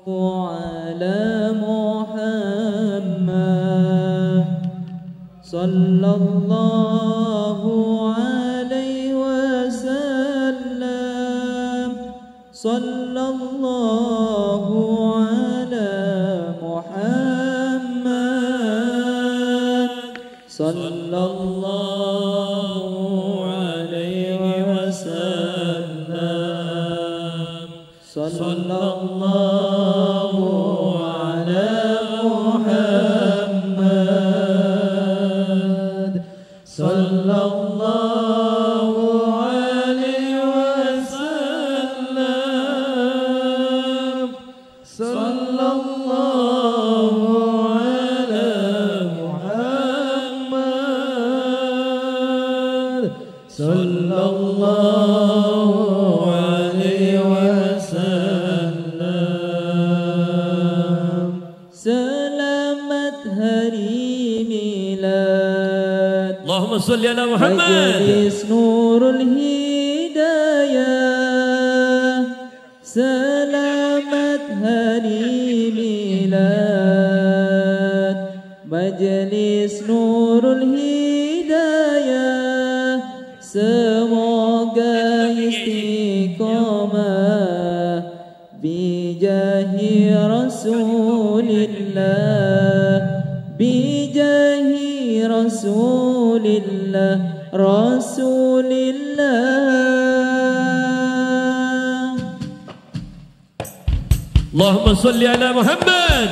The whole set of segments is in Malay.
على محمد صلى الله عليه وسلم صلى الله على محمد صلى الله عليه وسلم صلى الله على محمد صلى الله عليه وسلم صلى الله على محمد صلى الله عليه وسلم. Selamat hari milad Allahumma salli ala Muhammad. Majlis Nurul Hidayah. Selamat hari milad Majlis Nurul Hidayah. Semoga istiqamah bijahi Rasulillah bijahi Rasulillah Rasulillah. Allahumma salli ala Muhammad.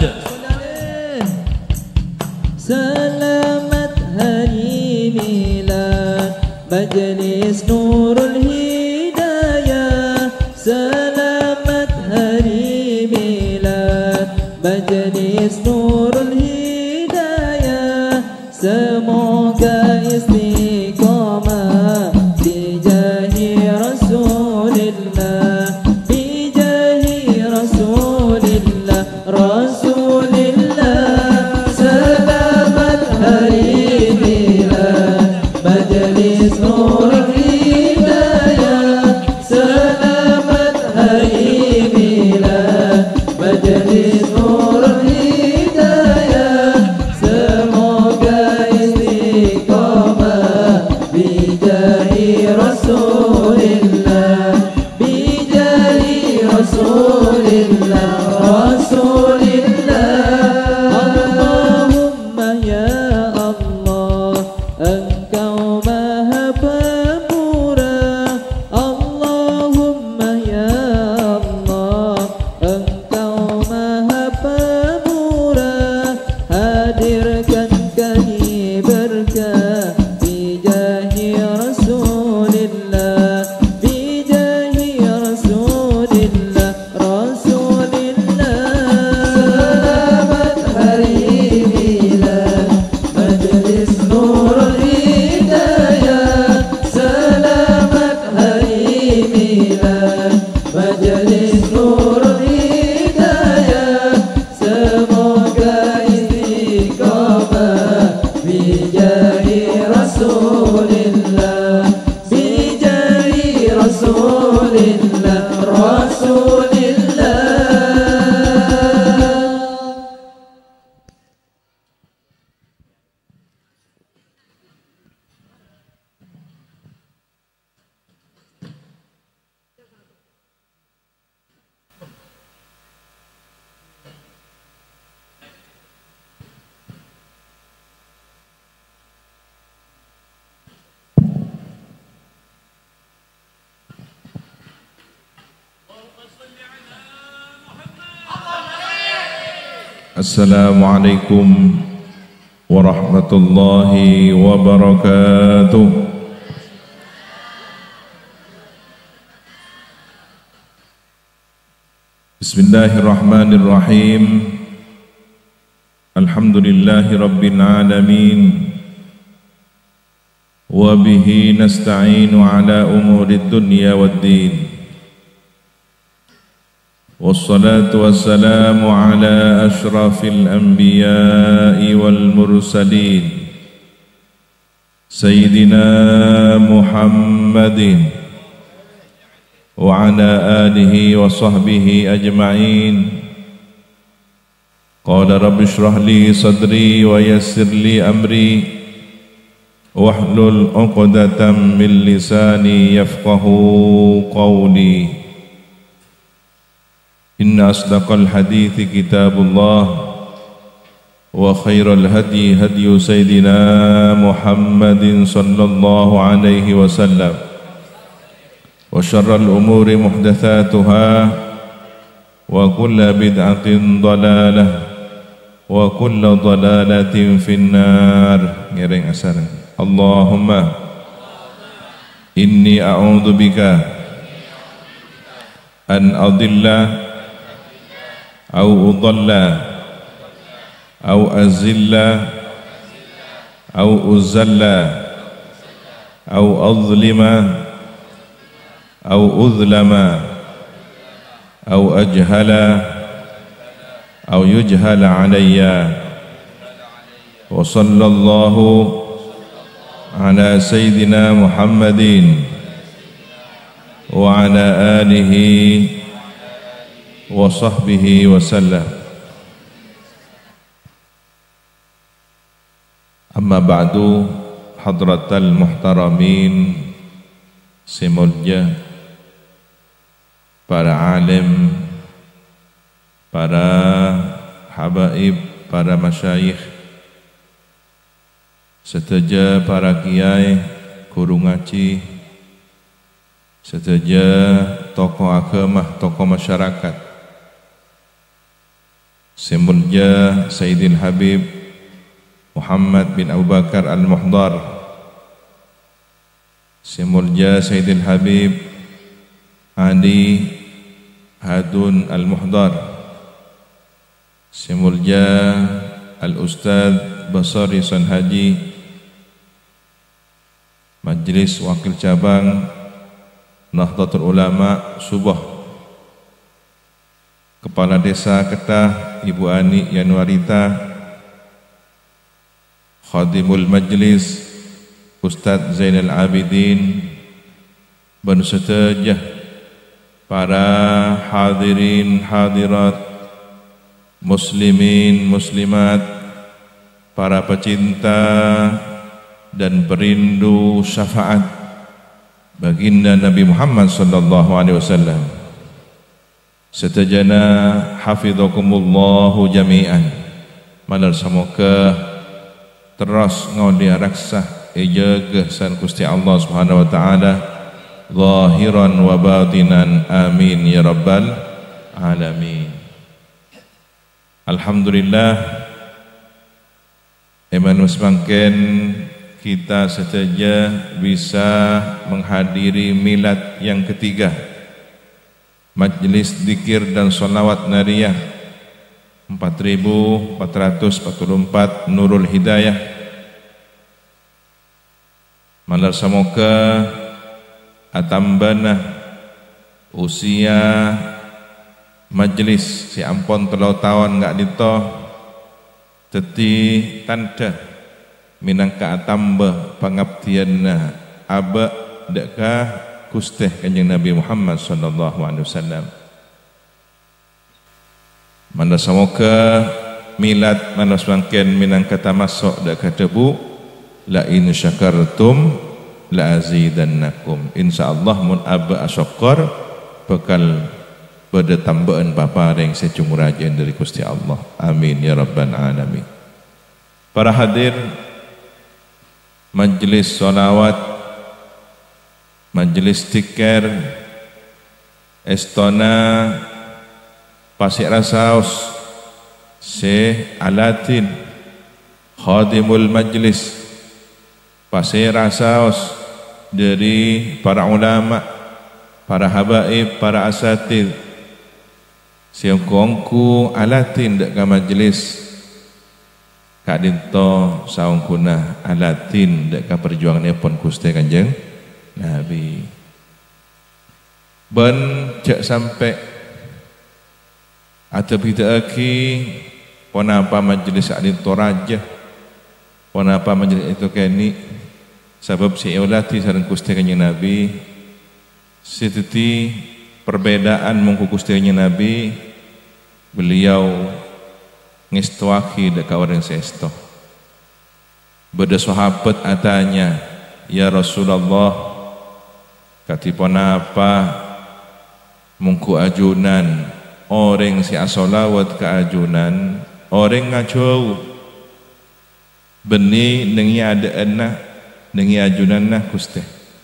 Selamat hari milad Majlis Nurul Hidayah. Selamat hari milad Majlis Nurul Hidayah. Semoga istiqamah bijahi Rasulillah bijahi Rasulillah Rasulillah. Selamat hari milad Majlis Nurul Hidayah. Selamat hari milad Majlis Nurul Hidayah. Semoga istiqamah bijahi Rasulillah bijahi Rasulillah Rasulillah. Allahumma ya Allah Engkau Maha Pemurah. Allahumma ya Allah Engkau Maha Pemurah. Hadirkan kami berkah bijahi Rasulillah bijahi Rasulillah Rasulillah. Selamat hari milad Majlis Nurul Hidayah. Selamat hari milad Majlis Nurul Hidayah. Semoga istiqamah bijahi Rasulillah bijahi Rasulillah Rasulillah. Assalamualaikum warahmatullahi wabarakatuh. Bismillahirrahmanirrahim. Alhamdulillahi rabbil alamin. Wa bihi nasta'inu ala umurid dunya waddin. Wassalatu wassalamu ala ashrafil anbiya'i wal mursalin Sayyidina Muhammadin wa ala alihi wa sahbihi ajma'in Qala rabbi shrah li sadri wa yassir li amri wahlul 'uqdatam min lisani yafqahu qawli. Inna asdaqal hadithi kitabullah wa khairal hadi hadyu sayyidina Muhammadin sallallahu alaihi wasallam wa syarral umuri muhdatsatuha wa kullu bid'atin dhalalah wa kullu dhalalatin finnar. Ngereng asar. Allahumma inni a'udzu bika an adilla au udalla au azilla au uzalla au azlima au uzlama au ajhala أو يجهل علي وصلى الله على سيدنا محمد وعلى آله وصحبه وسلم. أما بعد حضرة المحترمين semulja para alim, para habaib, para masyayikh, serta para kiai, guru ngaji, serta tokoh agama, tokoh masyarakat. Semulja Sayyidil Habib Muhammad bin Abu Bakar Al-Muhdar, semulja Sayyidil Habib Ali Hadun Al-Muhdar, semulja Al-Ustadz Basari Sanhaji, Majelis Wakil Cabang Nahdlatul Ulama Subah, Kepala Desa Ketah Ibu Ani Yanuarita, Khadimul Majlis Ustadz Zainal Abidin, beserta para hadirin hadirat, muslimin muslimat, para pecinta dan perindu syafaat baginda Nabi Muhammad sallallahu alaihi wasallam. Setajana hafizakumullahu jami'an. Malar semoga terus ngaudi raksah jaga san Gusti Allah Subhanahu wa taala zahiran wa batinan, amin ya rabbal alamin. Alhamdulillah, emanus mangken kita saja bisa menghadiri milad yang ketiga, Majlis Dzikir dan Sholawat Nariyah 4444 Nurul Hidayah. Malar semoga atambana usia majlis si ampon telau tahun nggak dito teti tanda minangka atamba pangabdianna aba dekah kusteh kanjeng Nabi Muhammad sallallahu alaihi wasallam. Mana semoga milad mana semangken minangka tamasuk dekah debu la in syakartum la azidannakum. Insyaallah mun aba asyakar bakal pada tambahan bapa yang secumurajan dari Gusti Allah. Amin ya rabbal alamin. Para hadir majlis sholawat, majlis tikar Estona Pasir Rasaus, Syekh Alatin Khadimul Majlis Pasir Rasaus, dari para ulama, para habaib, para asatid, siangkongku alatin dak ka majlis kadinto saungkuna alatin dak ka perjuangan pun Gusti Kanjeng Nabi. Ben cek sampai atau bida aki ponapa majlis adinto raja, ponapa majlis itu keni sebab si eulati sareng Gusti Kanjeng Nabi sititi perbedaan mengku Gusti Nabi, beliau ngestuaki dekat orang sesto. Beda sahabat adanya, ya Rasulullah, katipun apa mungku ajunan orang si asolawat ke ajunan orang ngajau beni nengi ada anak nengi ajunan nah kuste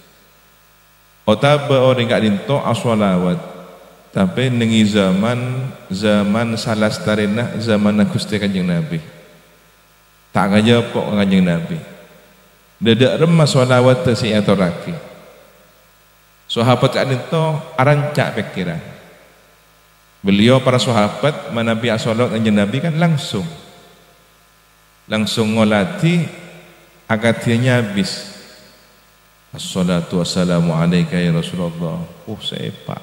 otaba orang gak dinto asolawat tapi nengi zaman salas tarinah zaman kuste kanjeng Nabi tak ngajak pok kanjeng Nabi dadak remah solawat si atoraki sahabat kan itu arancak pikiran beliau para sahabat manabi asolawat kanjeng Nabi kan langsung ngolati akadnya habis assalatu wassalamu alaika ya Rasulullah sepak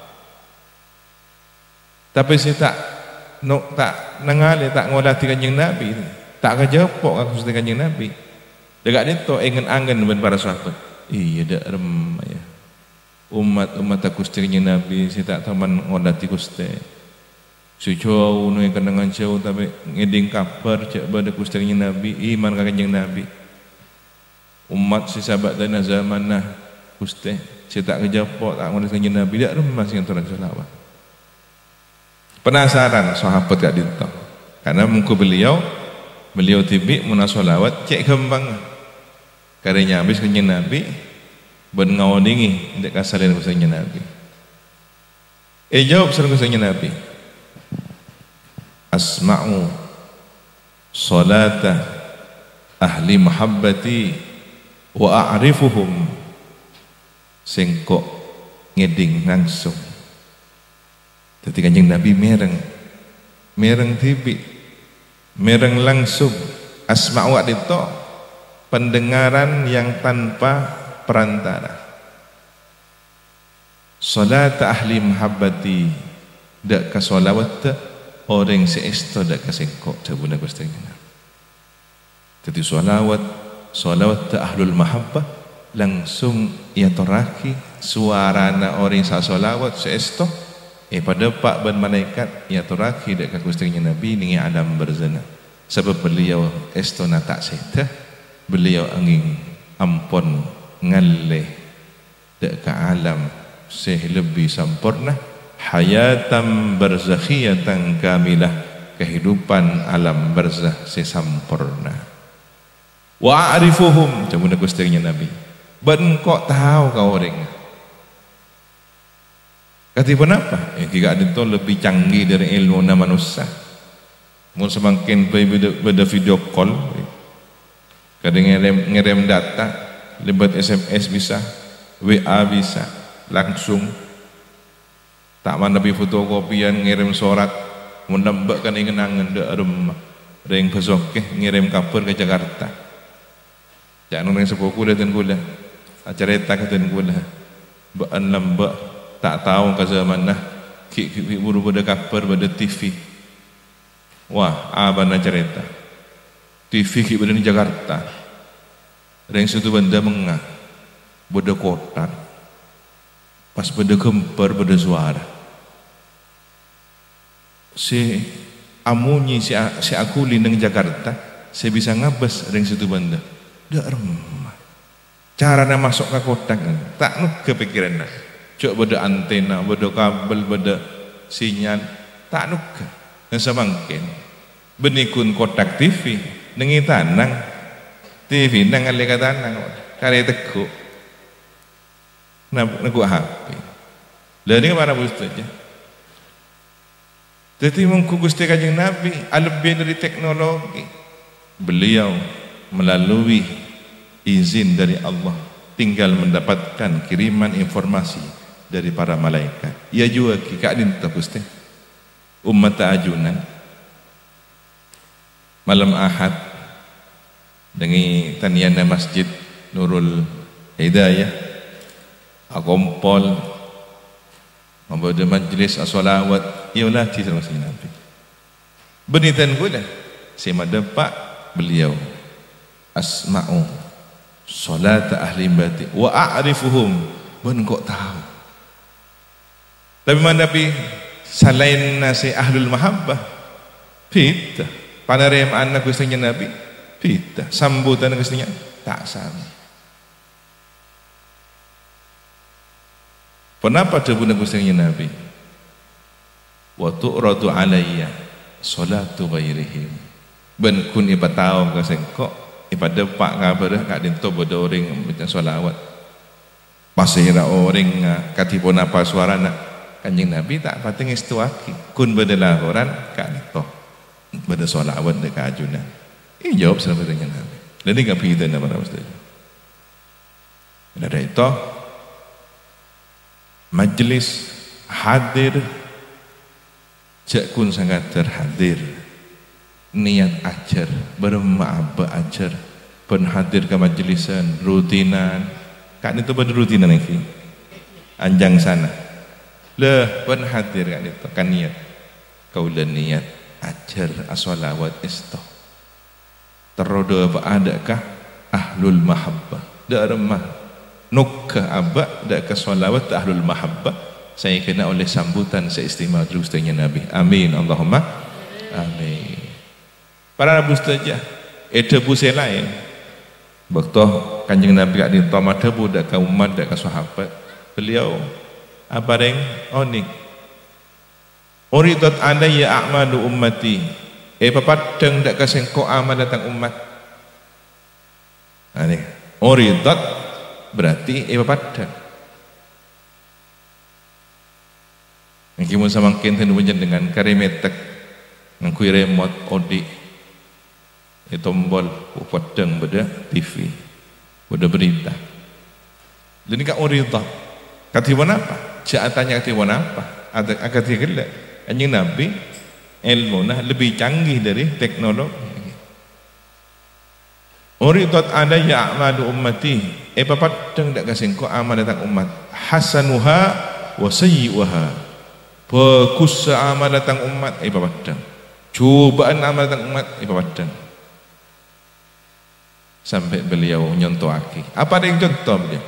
tapi saya tak nangali tak ngolati kanjeng Nabi tak kejapok aku sudah kanjeng Nabi dekat itu ingin angen dengan para sahabat iya dak rem ya umat aku kanjeng Nabi saya tak taman ngolati kuste sejauh nu kenangan jauh tapi ngeding kabar cak pada kuste kanjeng Nabi iman ka kanjeng Nabi umat si sahabat dan zaman nah kuste saya tak kejapok tak ngolati kanjeng Nabi dak rem masih anturan selawat penasaran sahabat gak dinto karena mungku beliau tibi munasolawat cek kembang karena habis kanjeng Nabi ben ngawandingi ndek kasalin kanjeng Nabi jawab sareng kanjeng Nabi asma'u salata ahli mahabbati wa a'rifuhum sengkok ngeding langsung dadi kanjeng Nabi mereng tibi mereng langsung asma'u itu pendengaran yang tanpa perantara salat ahli mahabbati dak ka solawat orang seesto dak ka sengkok jabuna gustanya jadi solawat ahlul mahabbah langsung ia toraki suarana orang sa solawat seesto pada pak ban malaikat ya turaki dek ka gustanya Nabi ningi alam berzana sebab beliau estona tak seta beliau angin ampun ngaleh dek ka alam seh lebih sempurna hayatan barzakhiyatan kamilah kehidupan alam barzakh sesempurna wa a'rifuhum jamuna gustanya Nabi ban kok tahu kau orang katipun apa? Jika itu lebih canggih dari ilmu manusia. Mun semakin beda video call, kadang ngirim data, lewat SMS bisa, WA bisa, langsung. Tak mana bi fotokopian ngirim surat, mun lembek kan ingin angen dak rumah. Ring besok ngirim kabar ke Jakarta. Jangan orang sepupu datang kula. Acara eta katun kula. Baan lembek tak tahu ke zaman nah buru pada kabar pada TV wah abana cerita TV ki pada di Jakarta yang situ benda mengah pada kotak pas pada gempar pada suara si amunyi si aku lindeng Jakarta saya bisa ngabas yang situ benda dak remah caranya masuk ke kotak tak nuk kepikiran nah cok beda antena, beda kabel, beda sinyal, tak nuka. Yang semangkin, benikun kotak TV, nengi tanang, TV nang alika tanang, kare teguk, nagu HP. Lalu mana bustanya? Jadi mungku Gusti Kanjeng Nabi, lebih dari teknologi, beliau melalui izin dari Allah, tinggal mendapatkan kiriman informasi dari para malaikat. Ia juga kak dinta Gusti umat ajunan malam Ahad dengan taniana Masjid Nurul Hidayah akompol membawa majlis as-salawat ialah di sama Nabi benitan gula si madepak beliau asma'u salat ahli bati wa a'rifuhum ben kok tahu tapi Nabi selain nasi ahlul mahabbah fitah Panerimaan Nabi Nabi beda, sambutan Nabi tak sama. Kenapa debu Nabi? Wa tu'radu alayya salatu ghairihim. Ben kun ibatau ka sengkok ipada pak ngabar kak dinto bodo orang baca solawat. Pasira orang katipun apa suarana Kanjeng Nabi tak pating istuaki kun beda orang kak dinto beda solawat dekat ajunan. Jawab sebenarnya Nabi. Jadi enggak beda nama Ustaz. Ada itu majlis hadir jak kun sangat terhadir niat ajar berma'aba ajar pun hadir ke majlisan rutinan kan itu pada rutinan ini anjang sana leh pun hadir kan itu kan niat kaulah niat ajar as-salawat istoh terodo apa adakah ahlul mahabbah darmah nukkah abak adakah salawat ahlul mahabbah saya kena oleh sambutan seistimewa Ustaznya Nabi. Amin. Allahumma amin. Para Abu Ustazah, debu saya lain. Waktu Kanjeng Nabi kat dinto debu dak ka umat dak ka sahabat. Beliau apa reng? Onik. Uridat alayya a'malu ummati. Papadeng dak ka sengko amal datang umat. Ani. Uridat berarti papadeng. Yang kimun sama kinten dengan karimetek ngakui remote odi tombol padang beda TV beda berita jadi kak orida katiwan apa tanya katiwan apa ada kati gelak anjing Nabi ilmu nah lebih canggih dari teknologi uridat alayya a'malu ummati papadeng dak kasengko amal datang umat hasanuha wa sayyi'uha bagus amal datang umat papadang cubaan amal datang umat papadang sampai beliau nyontohaki apa ada yang contoh beliau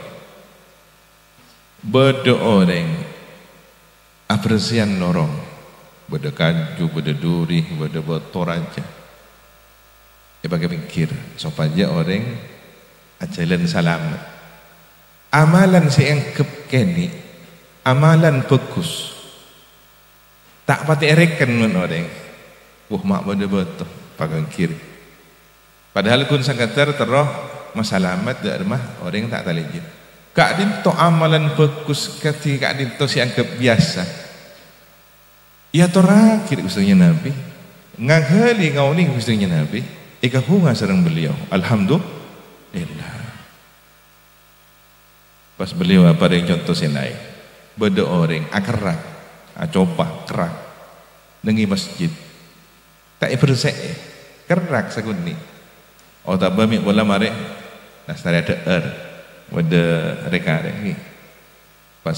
beda orang apresian lorong beda kaju beda duri beda toraja pakai pikir supaya orang ajalan selamat amalan seengkep keni amalan bagus tak pati ereken mun orang mak benda betul pakai kiri padahal kun sangat terroh masalamat dak rumah orang tak talijin kak dinto amalan bagus kati kak dinto si anggap biasa ya torakir Ustaznya Nabi ngaghali ngauning Ustaznya Nabi ikahunga sareng beliau alhamdulillah pas beliau apa yang contoh senai beda orang akerak coba kerak nengi masjid tak bersek kerak sekuni oh tak bami bola mare nastari ada pada reka ni pas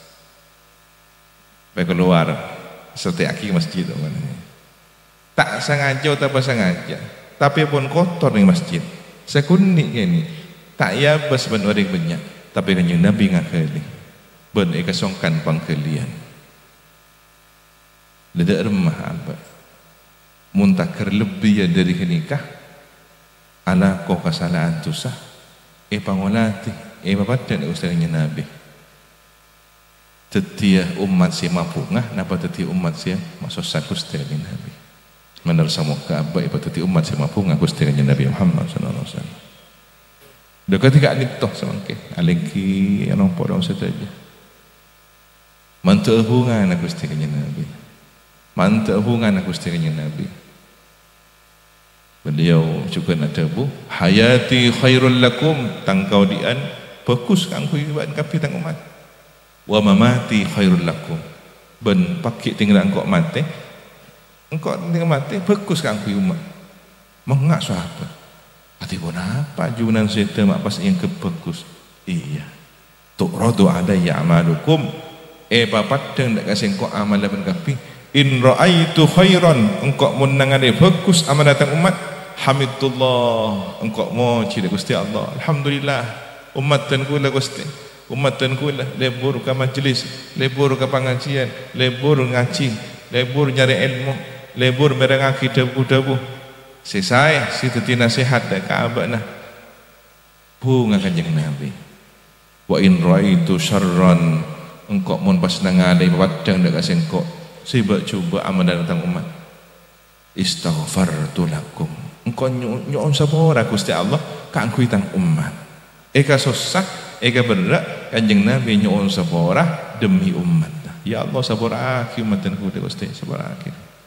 pergi keluar setiap aki masjid tak sengaja atau sengaja tapi pun kotor nih masjid sekuni ini tak ya bas ben orang banyak tapi kan Nabi ngakali ben ikasongkan pangkelian Ledak remah apa muntakar lebih dari nikah ala kau kesalahan tu sah pangolati papadang Ustaznya Nabi tetia umat si mapungah napa tetia umat si masuk saku Ustaznya Nabi menurut sama keabah tetia umat si mapungah Ustaznya Nabi Muhammad sallallahu alaihi wasallam dekat ketika nitoh semangke alingki yang podong saja mantu hubungan aku Ustaznya Nabi mantap hubungan aku dengan Nabi beliau juga ada bu hayati khairul lakum tangkau dian bagus kangku ibadah kapi tang umat wa mamati khairul lakum ben pakik tinggal engkau mati engkau tinggal mati bagus kangku umat mengak sahabat hati pun apa junan seta mak pas yang kebagus iya tu'radu alayya amalukum papadang dak kasih engkau amal ben kapi in ra'aitu khairan engkau menangani bagus amal datang umat hamidullah engkau mau ciri Gusti Allah alhamdulillah umatan kula Gusti umatan kula lebur ke majlis lebur ke pengajian lebur ngaji lebur nyari ilmu lebur merengaki dabu-dabu Sesai si teti nasihat dak Ka'bah nah. Bunga kanjeng Nabi. Wa in raitu syarran engkau mun pas nangadai padang dak kasengko. Sibak coba amalan datang umat. Istaghfartu lakum. Engkau nyon sapora Gusti Allah kanggo tang umat. Eka susah, eka berat kanjeng Nabi nyon sapora demi umat. Ya Allah sapora aki umat dan kuda Gusti sapora aki.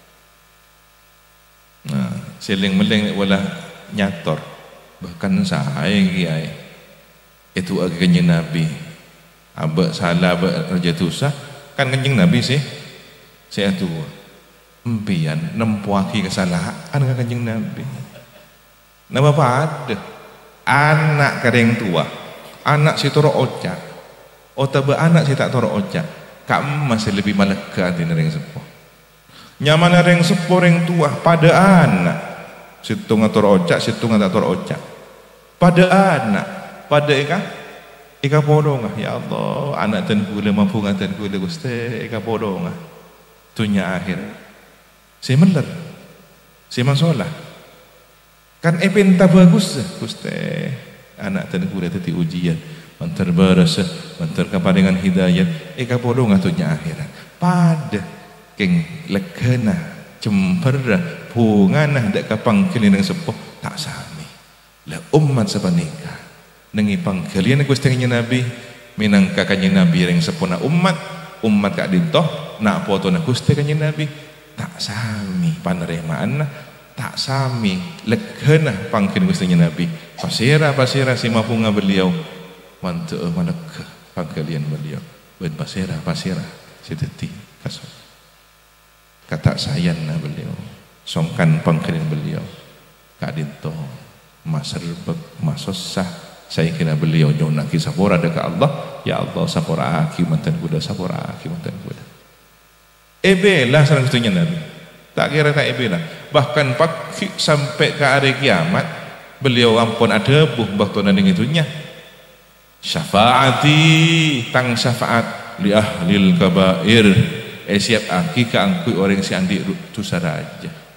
Nah, seling meleng wala nyator. Bahkan saya kiai itu agi kanjeng Nabi. Abak salah abak raja tusah kan kanjeng Nabi sih. Saya tua. Empian nempuaki kesalahan kan kanjeng Nabi. Nama pada anak kareng tua, anak si toro ocak. Otabe anak si tak toro ocak. Kamu masih lebih malega di nereng sepuh. Nyaman nereng sepuh reng tua pada anak. Situng atur ocak, situng atur ocak. Pada anak, pada ika podong ya Allah, anak dan kule mampu ngaten kule Gusti, ika podong dunia akhir. Si meler, si mansolah. Kan epenta bagus Gusti, anak dan kule tadi ujian, mantar barasa, mantar kaparingan hidayat, ika podong dunia akhirat. Pada keng legana, cemperah, punganah dak kapangkilin yang sepuh tak sami. Lah umat sepanika nengi pangkalian Gusti Nabi minangka kanjeng Nabi yang sepuna umat kak dintoh nak foto na Gusti kanjeng Nabi tak sami paneremaan tak sami legana pangkalian Gusti Nabi pasira si mapunga beliau mantu maneka pangkalian beliau ben pasira si teti kasut kata sayana beliau songkan pangkalian beliau kak dintoh maserbek masosah saya kira beliau nyona kisah sapora dekat Allah ya Allah sapora aki mantan kuda sapora aki mantan kuda ebelah sareng kutunya Nabi tak kira tak ebelah bahkan pagi sampai ke hari kiamat beliau ampun ada buh baktona ning itunya syafaati tang syafaat li ahlil kabair siap aki kaangkui orang si andi dosa raja.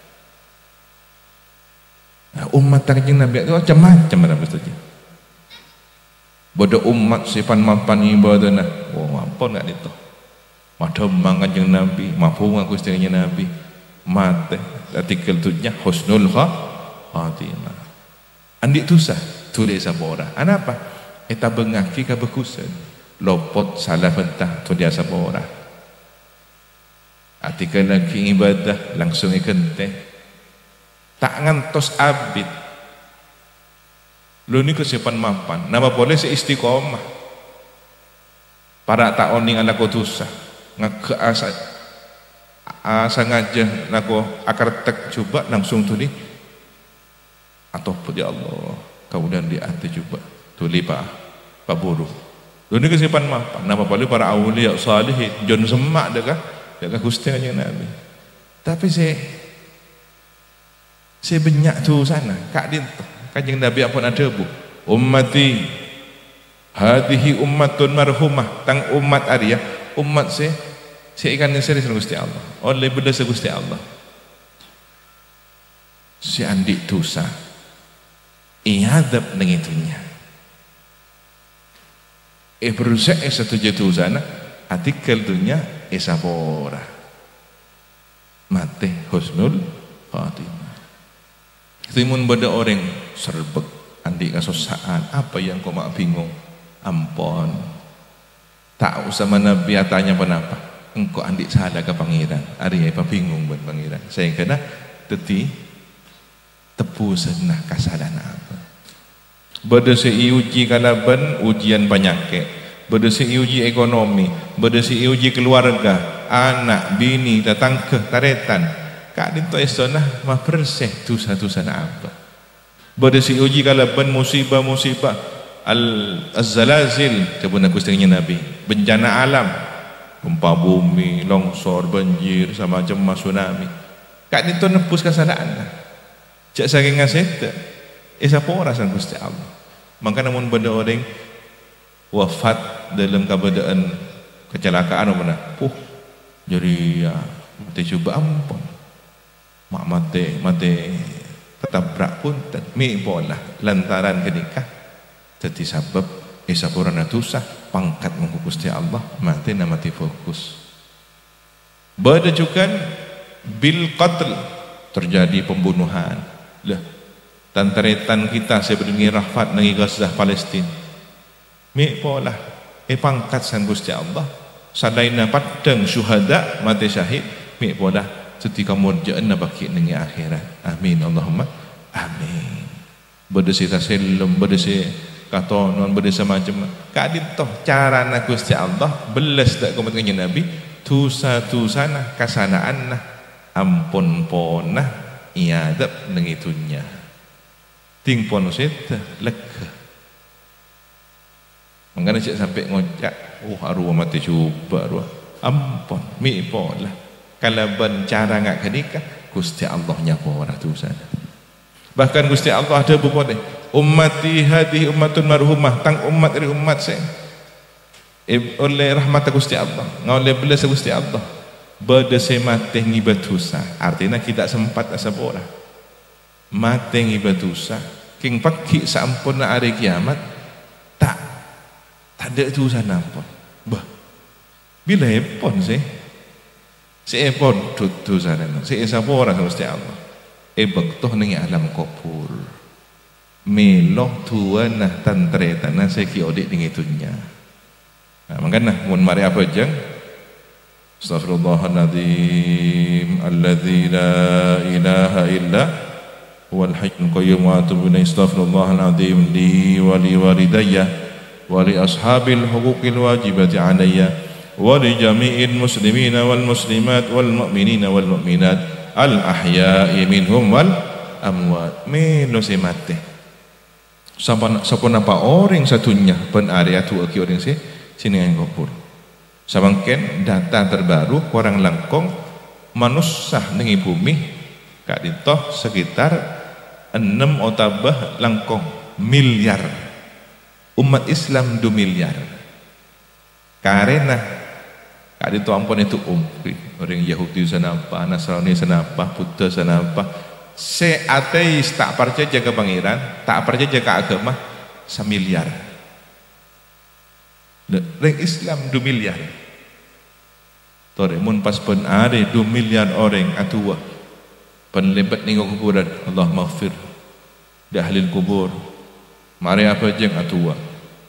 Nah, umat kanjeng Nabi itu macam-macam ada saja. Bodoh umat sipan mampan ibadahna. Wah, mampun enggak itu. Mademang kanjeng Nabi, mampu ngaku istilahnya Nabi. Mate, artikel tunya husnul khatimah. Andi tusah tulis sabora. Anapa? Eta bengaki ka bekusen. Lopot salah pentah tu dia sabora. Artikel lagi ibadah langsung ikente. Tak ngantos abid lu ni kesiapan mampan nama boleh si istiqomah para tak oning anak kutusa ngake asa ngaja nako akar tek coba langsung tuli atau ya Allah kemudian di hati coba tuli pak buru lu ni kesiapan mampan nama boleh para awliya salihin jon semak dekah Gusti kanjeng Nabi tapi saya banyak tu sana kak dinto kanjeng Nabi apun ada bu ummati hadihi ummatun marhumah tang umat Arya umat saya ikan yang serius Gusti Allah oleh berdosa Gusti Allah si andi dosa iadab nang itunya berusaha satu jatuh sana artikel dunia esapora mate husnul khatimah. Timun pada orang serbek andi kasosaan apa yang kau mak bingung ampon tak usah mana biar tanya kenapa engkau andi salah ke pangeran hari apa bingung buat pangeran saya kena teti tepu senah kesalahan apa berdasi uji kalaban ujian penyakit berdasi uji ekonomi berdasi uji keluarga anak bini datang ke taretan kak dinto esona mah persih dosa-dosa apa berdasi uji kalaban musibah al-zalazil kebuna Gusti Nabi bencana alam gempa bumi longsor banjir sama macam tsunami kak dinto nepus kesalahan cak saking ngasih sapora sang Gusti Allah maka namun benda orang wafat dalam keadaan kecelakaan mana jadi ya mati coba ampun mak mate ketabrak punten mi bola lantaran kenikah jadi sebab isapurana dosa pangkat mengkukus ti Allah mati namati fokus. Bada juga bil qatl terjadi pembunuhan lah tantaretan kita sebenarnya rahfat nang Gaza Palestin mi pola pangkat san Gusti Allah sadaina padang syuhada mati syahid mi pola setika murjaan baki nang akhirat. Amin Allahumma amin. Berdesi taselum berdesi katonon berdesi macam kadin toh cara na Gusti Allah belas dak komentarnya Nabi tusa-tusana kasanaan ampun ponah iadab nang itunya tingpon set lega mangana cek sampai ngocak arwah mati coba arwah ampun mi pola kalaban cara ngak kenikah Gusti Allah nyapa tusana bahkan Gusti Allah ada bupone ummati hadhihi ummatun marhumah tang umat dari umat saya oleh rahmat Gusti Allah ngoleh belas Gusti Allah berdese mati ngibat dosa artinya kita sempat asapora mati ngibat dosa king pagi sampurna hari kiamat tak ada dosa nampun bah bila epon sih si epon dosa nana si asapora Gusti Allah bektoh nengi alam kubur meloh tuan nah tantretana seki odik dengan itunya. Nah, makanya mun mari apa jeng Astaghfirullahaladzim alladzi la ilaha illa huwal hayyul qayyum wa atubu ilaihi astaghfirullahaladzim li wa li walidayya wa li ashabil huquqil wajibati alayya wa li jami'il muslimina wal muslimat wal mu'minina wal mu'minat al ahya'i minhum wal amwat meno se mate sapa napa orang satunya pen area tu aki orang se sini yang kubur samangken data terbaru korang langkong manusia nengi bumi kak ditoh sekitar 6 otabah langkong miliar umat Islam 2 miliar karena kak ditoh ampun itu orang Yahudi sana apa Nasrani sana apa Buddha sana apa se ateis tak percaya ke pangeran tak percaya ke agama 1 miliar orang Islam 2 miliar tore mun pas pen are 2 miliar orang atua penlebat ning kuburan Allah maghfir di ahli kubur mari apa jeng atua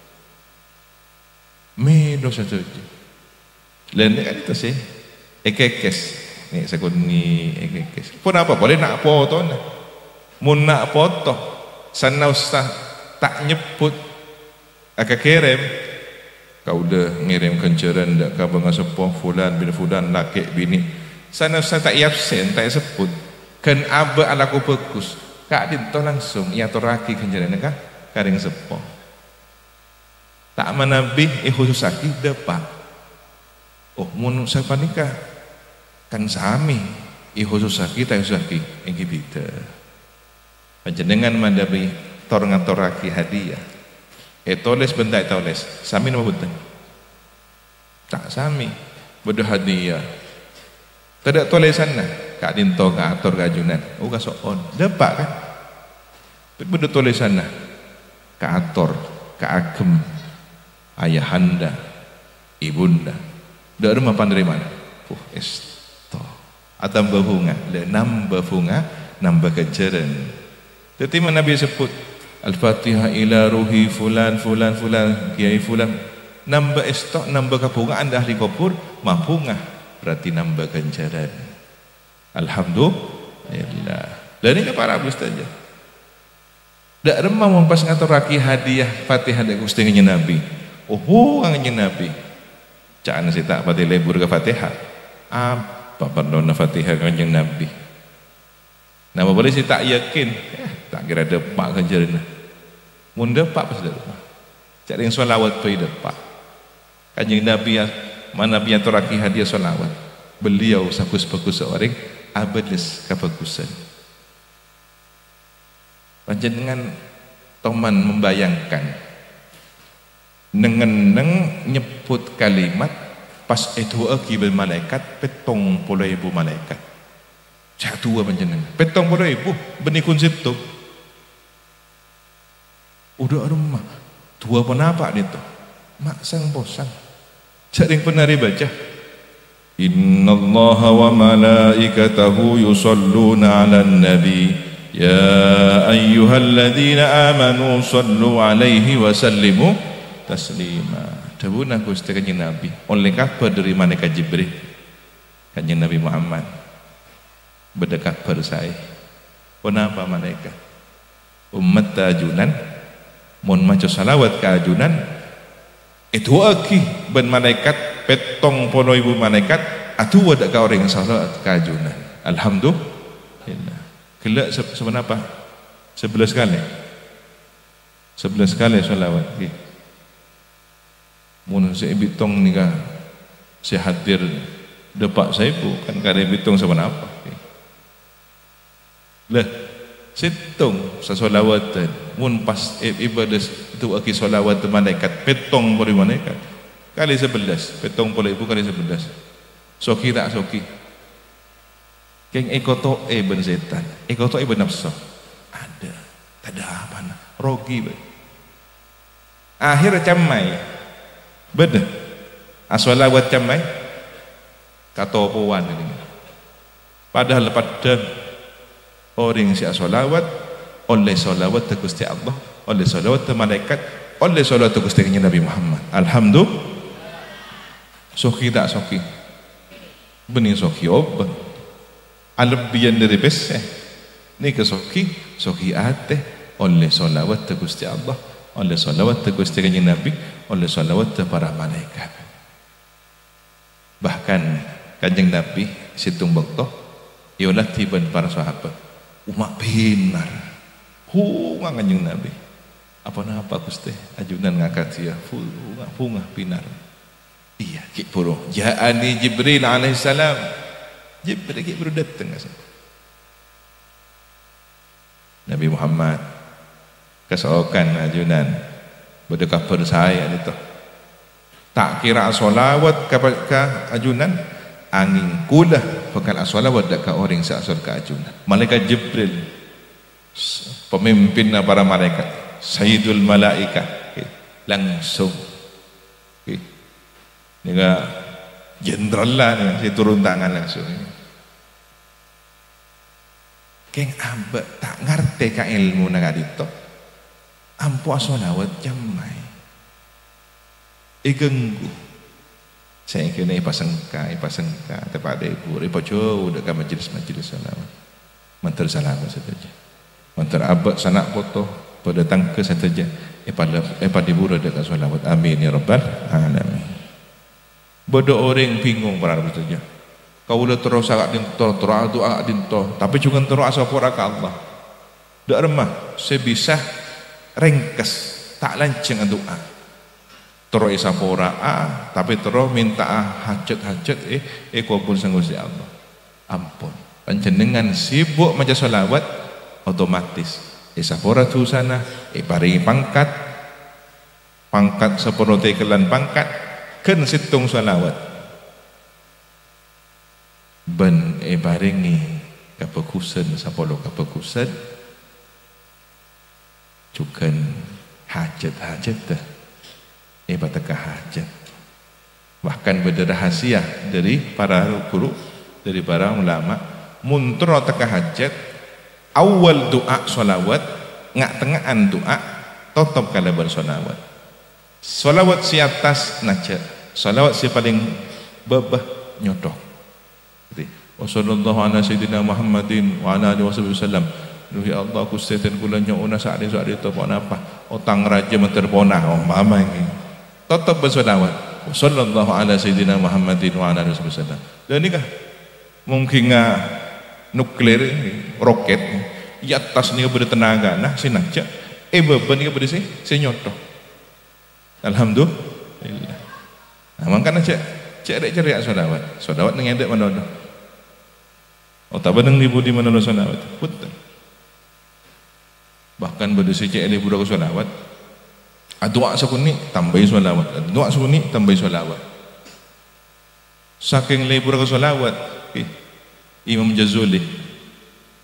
me dosa tu lain kan itu sih ekekes ni sakun ni ekekes pun apa boleh nak foto na mun nak foto sana ustaz tak nyebut agak kirim kau dah ngirim kenceran dak ka bang sepuh fulan bin fulan laki bini sana ustaz tak absen tak sebut kan aba alaku bagus kak din to langsung ia to raki kenceran ka karing sepuh tak manabih khusus aki depak oh mun siapa nikah kan sami khusus aki tak khusus aki yang kita panjenengan mandabi tor ngatoraki hadiah toles benda toles sami nama betul tak sami bodoh hadiah tidak tolesan nah kak dinto kak ator gajunan uga soon depak kan bodoh tolesan nah kak ator kak agem ayahanda ibunda dak rumah pandai mana esto atau bunga le nambah bunga nambah kejaran jadi Nabi sebut Al-Fatihah ila ruhi fulan fulan fulan kiai fulan nambah estok nambah kabungaan dah ahli kubur mabunga berarti nambah ganjaran alhamdulillah dan ini para ustaz aja dak remah mempas ngatur raki hadiah Fatihah dak Gusti dengan Nabi nganya Nabi jangan sih tak pati lebur ke Fatihah apa perdona Fatihah dengan Nabi nama boleh sih tak yakin tak kira depak ganjaran mun depak pas depak cari yang solawat pai depak kanjeng Nabi mana Nabi yang teraki hadiah solawat beliau sakus-bagus seorang abadis kebagusan panjenengan toman membayangkan neng nyebut kalimat pas itu aki bil malaikat 70.000 malaikat cak tua panjenengan. Petong pada ibu benikun situ. Udah rumah tua pun apa itu? Mak sang posang. Sering pernah dibaca. Innallaha wa malaikatahu yusalluna 'alan nabi ya ayyuhalladzina amanu sallu 'alaihi wa sallimu taslima. Dawuh Gusti Kanjeng Nabi oleh kabar dari malaikat Jibril Kanjeng Nabi Muhammad berdekat bersai. Kenapa malaikat? Umat tajunan mun maca salawat ka ajunan itu aki ben malaikat petong pono ibu malaikat atu wadak ka orang salawat ka ajunan. Alhamdulillah. Kelak sebenapa? 11 kali. 11 kali salawat. Mun saya bitong ni ka saya hadir depak saya pun kan kada bitong sebenapa. Lah situng sasolawatan mun pas ibadah itu aki solawat malaikat petong beri malaikat kali 11 petong pula ibu kali 11 soki tak soki keng ekoto ben setan ekoto ben nafsu ada tak ada apa na rogi be akhir camai bener asolawat camai katopoan ini padahal pada orang si solawat oleh solawat ke Gusti Allah oleh solawat ke malaikat oleh solawat ke Gusti Nabi Muhammad. Alhamdulillah. Soki tak soki benih soki obat alebihan dari besar ni ke soki ate oleh solawat ke Gusti Allah oleh solawat ke Gusti Nabi oleh solawat ke para malaikat. Bahkan Kanjeng Nabi situng bakto ialah tiban para sahabat umat benar hunga Kanjeng Nabi apa Gusti ajunan ngangkat ya hunga benar iya ki puro ja'ani Jibril alaihi salam Jibril ki puro datang Nabi Muhammad kesokan ajunan berdekat bersaya itu tak kira solawat ke ajunan angin kulah bakal solawat dekat orang seasal ke ajunan malaikat Jibril pemimpin para malaikat Sayyidul Malaikah langsung ni ka jenderal lah ni saya turun tangan langsung keng ambek tak ngerti ka ilmu nak adito ampu solawat jamai igenggu saya kena ipasengka tempat ibu ipajo dekat majlis salawat mantar salawat saja mantar abad sanak foto pada tangke saja pada ibu dekat salawat amin ya rabbal alamin bodoh orang bingung berapa saja kau udah terus agak dinto tapi juga terus asapora ke Allah dak remah saya bisa ringkes tak lanceng doa terus isapora tapi terus minta hajat kumpul sang Gusti Allah ampun panjenengan sibuk maca selawat otomatis isapora tu sana paringi pangkat sepuluh tekelan pangkat ken situng selawat ben paringi kapakusan sapolo kapakusan cukan hajat dah ibadah hajat bahkan berrahasia dari para guru dari para ulama muntur teka hajat awal doa solawat ngak tengahan doa tetap kala bersolawat solawat si atas naja solawat si paling babah nyodok wasallallahu ala sayyidina Muhammadin wa ala alihi wasallam duhi Allah kustetan kulanya una saat itu apa otang raja menterpona mama ini tetap bersolawat sallallahu ala sayyidina Muhammadin wa ala alihi wasallam dan nikah mungkin nuklir roket di atas ni bertenaga nah sinaja beban ni berisi senyoto alhamdulillah nah makanya cerik solawat dengan ada mana tak benang di budi mana solawat betul bahkan berisi cerik budak solawat doa sekuni tambah solawat doa sekuni tambah solawat saking lebur ke solawat Imam Jazuli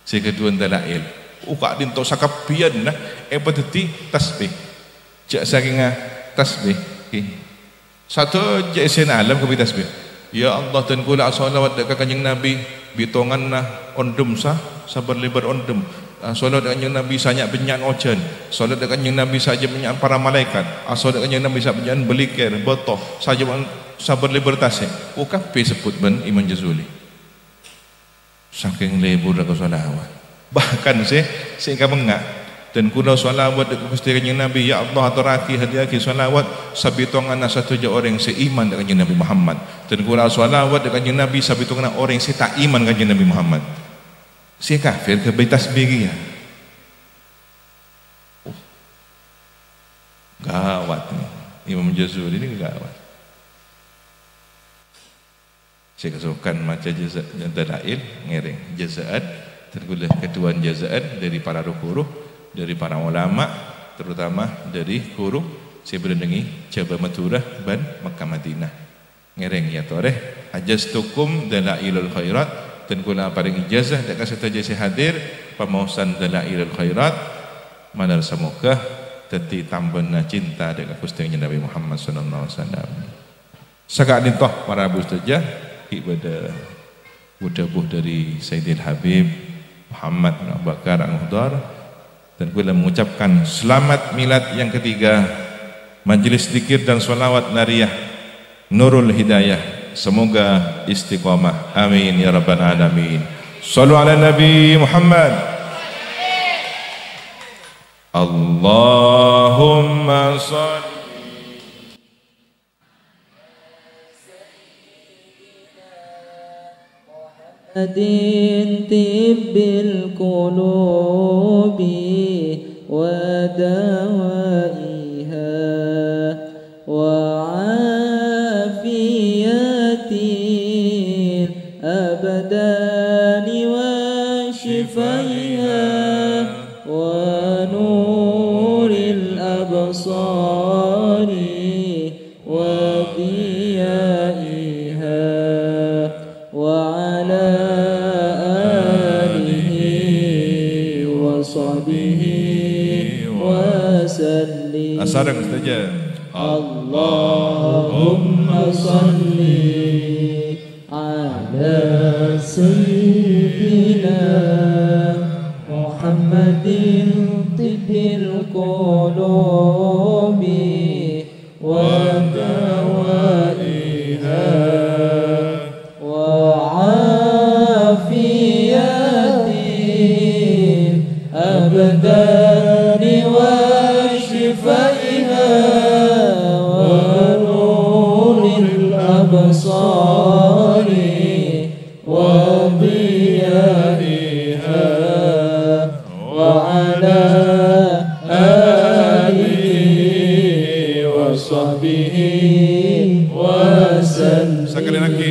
Si kedua dalail. Ukak din to sakapian nah peteti tasbih. Jak saking tasbih. Satu je sen alam ke tasbih. Ya Allah dan kula salawat dekat kanjeng Nabi bitongan nah ondum sah sabar lebar ondum. Solat kanjeng Nabi sanyak benyan ojen. Solat kanjeng Nabi saja benyan para malaikat. Solat kanjeng Nabi saja benyan belikir botoh saja sabar lebar tasik. Ukap sebut ben Imam Jazuli. Saking lebur aku salawat. Bahkan saya mengak dan kuna salawat dekat Gusti kanjeng Nabi, ya Allah aturaki hadiaki salawat sabitongan satu je orang seiman dengan kanjeng Nabi Muhammad. Dan kuna salawat dekat kanjeng Nabi sabitongan orang si tak iman kanjeng Nabi Muhammad. Si kafir ke bayi tasbih ya. Gawat nih. Imam Jazuli ini gawat. Saya kesukaan macam jaza dalail ngereng jazaat tergulah ketuan jazaat dari para ruh dari para ulama terutama dari guru saya berdengi Jabal Maturah ban Makkah Madinah ngereng ya toreh ajastukum dalailul khairat dan kula paring ijazah dak kasetaja saya hadir pamausan dalailul khairat manar semoga dadi tambahna cinta dekat Gusti Nabi Muhammad sallallahu alaihi wasallam sakadin toh para bustajah ibadah budabuh dari Sayyidil Habib Muhammad bin Abu Bakar Al-Muhdar dan gue mengucapkan selamat milad yang ketiga majelis zikir dan sholawat nariyah Nurul Hidayah semoga istiqamah amin ya rabbal alamin. Shallu ala Nabi Muhammad. Allahumma shalli طب القلوب ودوائها وعافية الأبدان وشفائها ونور الأبصار وضيائها وعلى Asarang saja. Allahumma salli ala sayyidina Muhammadin tibbil qulubi wa dawaiha wa afiyati abdani wa الأبصار وضيائها وعلى آله وصحبه وسلم. Sekali lagi.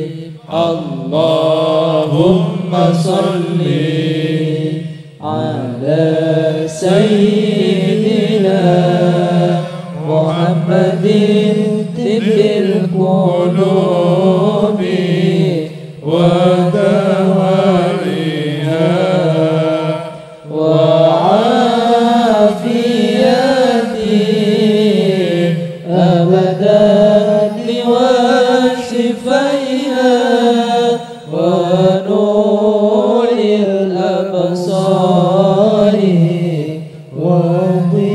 Allahumma salli ala sayyidina Muhammadin tibbil qulubi wa dawaiha wa afiyati abadani wa shifaiha wa nuril absari wa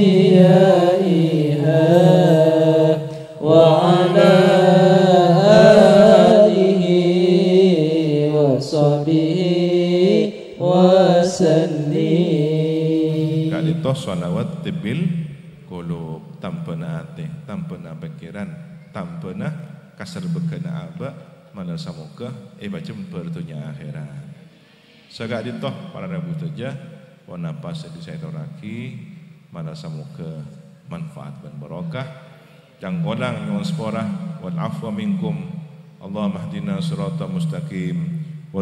salawat tibil qulub tampana ate tampana pikiran tampana kasar bekana aba mana samoga macam bertunya akhirat sagak ditoh para rabu saja wana pas di saya toraki mana samoga manfaat dan barokah yang orang yang seporah wal afwa minkum Allah mahdina sirata mustaqim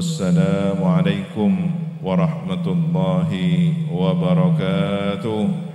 wassalamu alaikum warahmatullahi wabarakatuh.